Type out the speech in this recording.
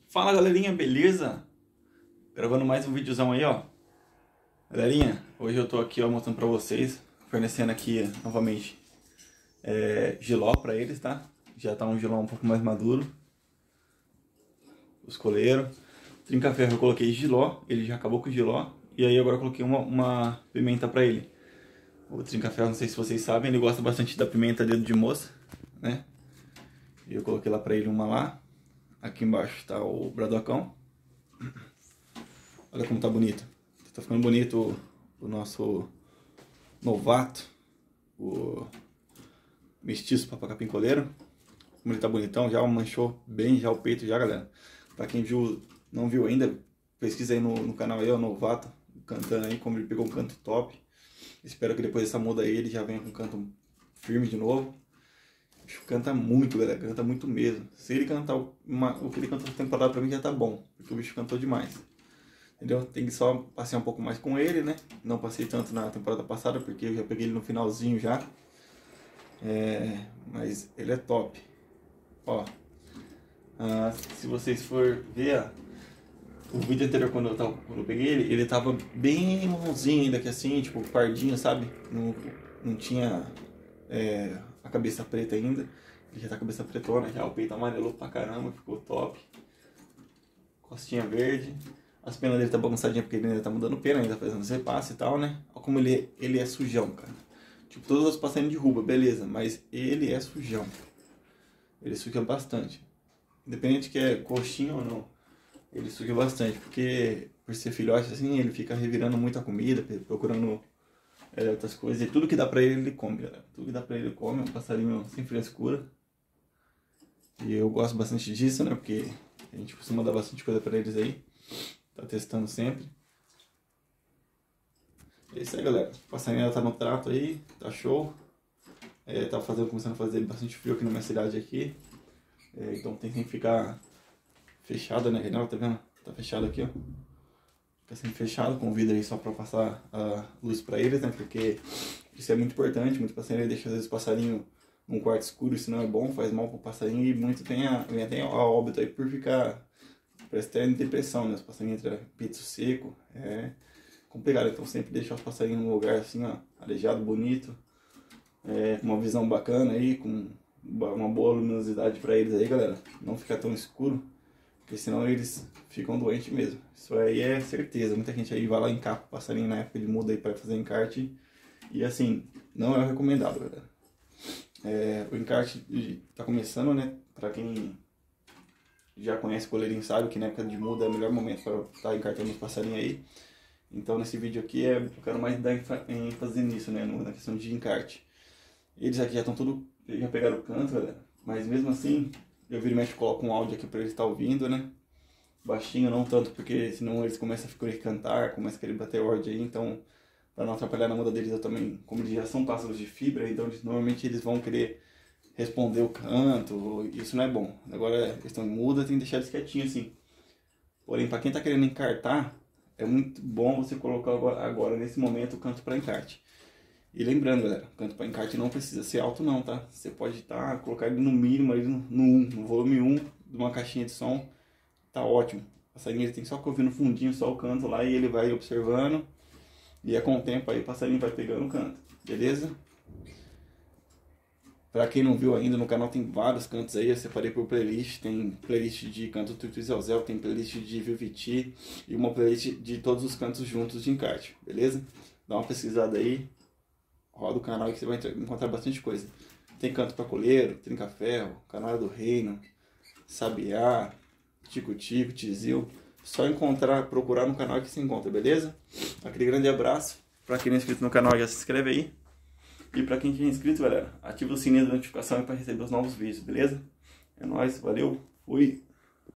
Fala galerinha, beleza? Gravando mais um videozão aí, ó. Galerinha, hoje eu tô aqui, ó, mostrando pra vocês, fornecendo aqui novamente jiló pra eles, tá? Já tá um jiló um pouco mais maduro. Os coleiros. Trinca-ferro eu coloquei jiló, ele já acabou com o jiló. E aí agora eu coloquei uma pimenta pra ele. O trinca-ferro, não sei se vocês sabem, ele gosta bastante da pimenta dedo de moça, né? E eu coloquei lá pra ele uma lá. Aqui embaixo tá o bradocão. Olha como tá bonito. Tá ficando bonito o nosso novato, o mestiço papacapim coleiro. Como ele tá bonitão, já manchou bem já o peito já, galera. Pra quem viu, não viu ainda, pesquisa aí no canal aí, o novato, cantando aí, como ele pegou um canto top. Espero que depois dessa muda aí ele já venha com um canto firme de novo. O bicho canta muito, galera, canta muito mesmo. Se ele cantar o que ele cantou na temporada pra mim já tá bom, porque o bicho cantou demais. Entendeu? Tem que só passear um pouco mais com ele, né? Não passei tanto na temporada passada, porque eu já peguei ele no finalzinho já. Mas ele é top. Ó, se vocês for ver, o vídeo anterior quando eu peguei ele, ele tava bem marronzinho ainda, que assim, tipo, pardinho, sabe? Não tinha a cabeça preta ainda. Ele já tá com a cabeça pretona, já o peito amarelou pra caramba, ficou top. Costinha verde. As penas dele tá bagunçadinha porque ele ainda tá mudando pena, ainda fazendo os repasses e tal, né? Olha como ele é sujão, cara. Tipo, todos os passarinhos de ruba, beleza, mas ele é sujão. Ele suja bastante. Independente que é coxinha ou não, ele suja bastante, porque por ser filhote assim, ele fica revirando muita comida, procurando outras coisas. E tudo que dá pra ele, ele come, galera. Tudo que dá pra ele, ele come. É um passarinho sem frescura. E eu gosto bastante disso, né? Porque a gente costuma dar bastante coisa pra eles aí. Tá testando sempre. É isso aí, galera. O passarinho tá no trato aí, tá show. Tá começando a fazer bastante frio aqui na minha cidade aqui. Então tem que ficar fechado, né? Tá vendo? Tá fechado aqui, ó. Fica sempre fechado, com o vidro aí só pra passar a luz pra eles, né? Porque isso é muito importante. Muito passarinho deixa às vezes o passarinho num quarto escuro, isso não é bom, faz mal pro passarinho. E muito vem até a óbito aí por ficar... Parece até depressão, né? Os passarinhos entram peito seco, é complicado. Então sempre deixar os passarinhos num lugar assim, ó, arejado, bonito, com uma visão bacana aí, com uma boa luminosidade para eles aí, galera. Não ficar tão escuro, porque senão eles ficam doentes mesmo. Isso aí é certeza. Muita gente aí vai lá e encapa o passarinho na época de muda aí para fazer encarte. E assim, não é o recomendado, galera. O encarte tá começando, né? Para quem já conhece o coleirinho sabe que na época de muda é o melhor momento para estar encartando os passarinhos aí. Então nesse vídeo aqui eu quero mais dar ênfase nisso, né, na questão de encarte. Eles aqui já estão já pegaram o canto, galera, mas mesmo assim eu viro e mexo, coloco um áudio aqui para eles estar ouvindo, né, baixinho, não tanto, porque senão eles começam a ficar cantar, começam a querer bater ordem aí, então para não atrapalhar na muda deles eu também, como eles já são pássaros de fibra, então normalmente eles vão querer responder o canto, isso não é bom. Agora, questão de muda, tem que deixar eles quietinhos assim. Porém, para quem tá querendo encartar, é muito bom você colocar agora nesse momento, o canto para encarte. E lembrando, galera, o canto para encarte não precisa ser alto não, tá? Você pode colocar ele no mínimo, aí no 1, no volume 1 de uma caixinha de som, tá ótimo. O passarinho ele tem só que ouvir no fundinho, só o canto lá, e ele vai observando. E com o tempo aí o passarinho vai pegando o canto, beleza? Pra quem não viu ainda, no canal tem vários cantos aí, eu separei por playlist. Tem playlist de canto Tutu e Zelzel, tem playlist de Viviti e uma playlist de todos os cantos juntos de encarte, beleza? Dá uma pesquisada aí, roda o canal que você vai encontrar bastante coisa. Tem canto pra coleiro, trinca-ferro, canal do reino, sabiá, tico-tico, tizil. Só procurar no canal que você encontra, beleza? Aquele grande abraço. Pra quem não é inscrito no canal, já se inscreve aí. E pra quem já é inscrito, galera, ativa o sininho da notificação para receber os novos vídeos, beleza? É nóis, valeu, fui!